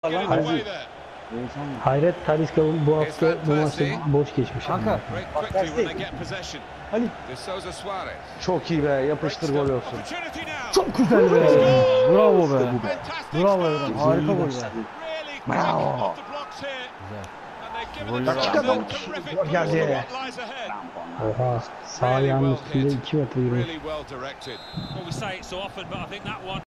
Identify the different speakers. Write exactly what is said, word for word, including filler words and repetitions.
Speaker 1: Hayret Talisca bu hafta bu maçta boş geçmiş.
Speaker 2: Kanka. Bak tersi. Ali. Çok iyi be. Yapıştır gol olsun.
Speaker 3: Çok güzel be. Bravo be. Bravo Evren. Harika gol be.
Speaker 2: Bravo. Dakikada gol geldi.
Speaker 1: Oha. Sağ ayağının üstünde iki metre yürümüş.